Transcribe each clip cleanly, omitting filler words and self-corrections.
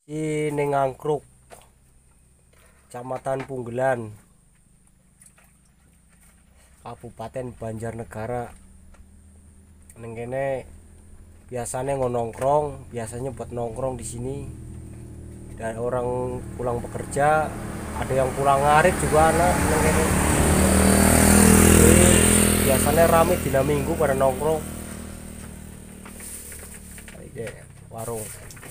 Ini Ngangkruk, Kecamatan Punggelan, Kabupaten Banjarnegara. Neng kene biasanya biasanya buat nongkrong di sini. Dan orang pulang bekerja, ada yang pulang ngarit juga anak neng kene. Jadi, biasanya rame dina Minggu pada nongkrong. Oke, warung.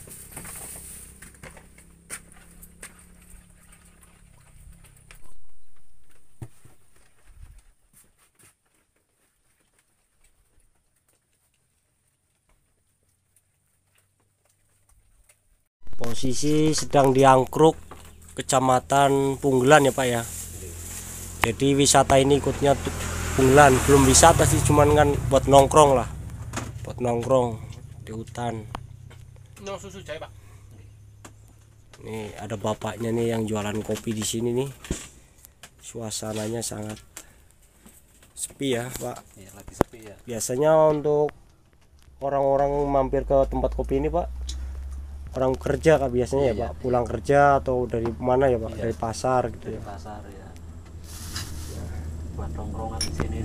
Posisi sedang di Angkruk, Kecamatan Punggelan ya Pak ya. Jadi wisata ini ikutnya Punggelan, belum wisata sih, cuman kan buat nongkrong lah, buat nongkrong di hutan. Susu jahe Pak. Nih ada bapaknya nih yang jualan kopi di sini nih. Suasananya sangat sepi ya Pak. Iya, lagi sepi ya. Biasanya untuk orang-orang mampir ke tempat kopi ini Pak, orang kerja Kak biasanya ya Pak, pulang kerja atau dari mana ya Pak? Dari pasar gitu ya. Pasar ya. Buat nongkrongan di sini.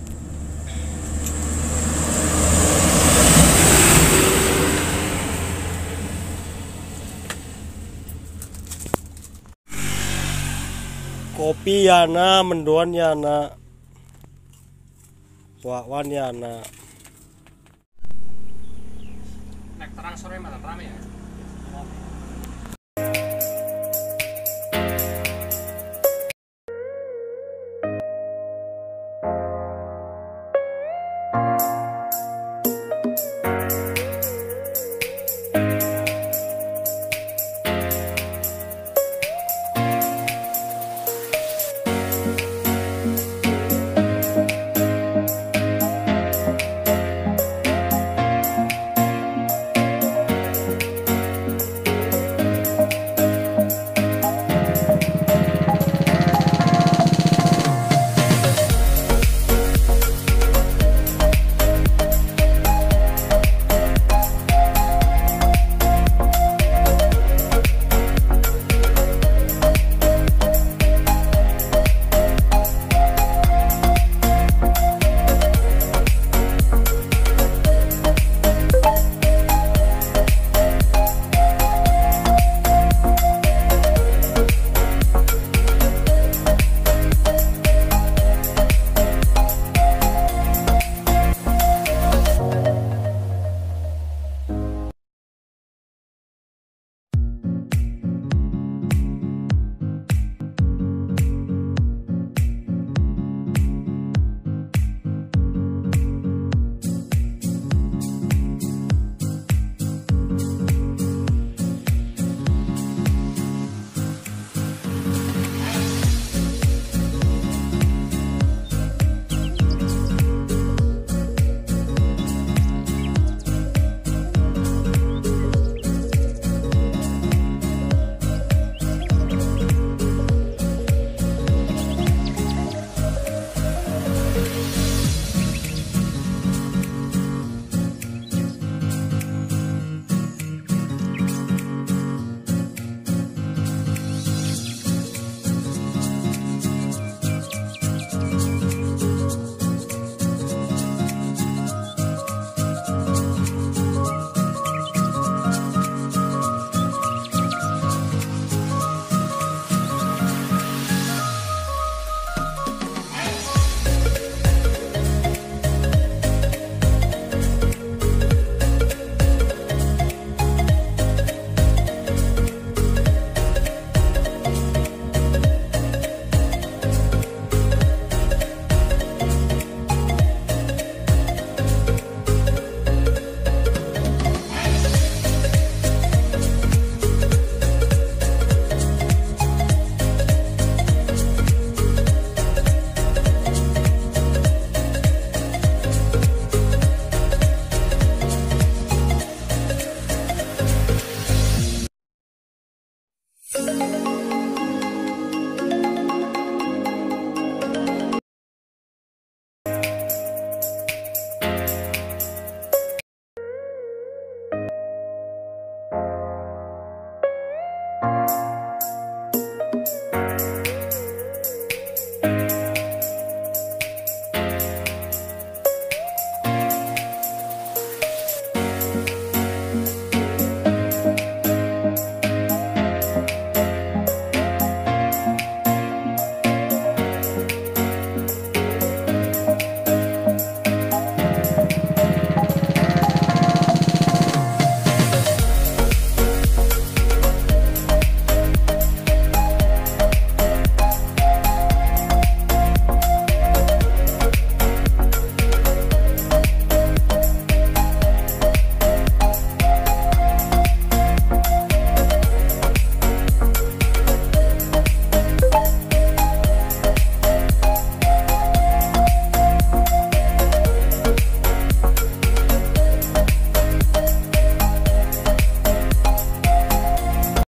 Kopi ya na, mendoan ya na, wakwan ya na. Nek terang sore malam rame ya.